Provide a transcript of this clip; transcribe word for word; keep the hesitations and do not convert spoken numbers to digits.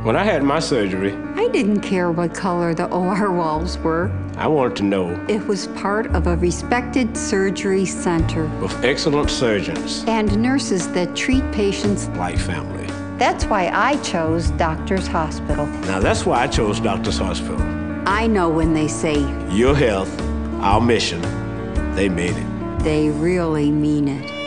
When I had my surgery, I didn't care what color the O R walls were. I wanted to know It was part of a respected surgery center with excellent surgeons and nurses that treat patients. like family. That's why I chose Doctors Hospital. Now that's why I chose Doctors Hospital. I know when they say Your health, our mission, they made it. they really mean it.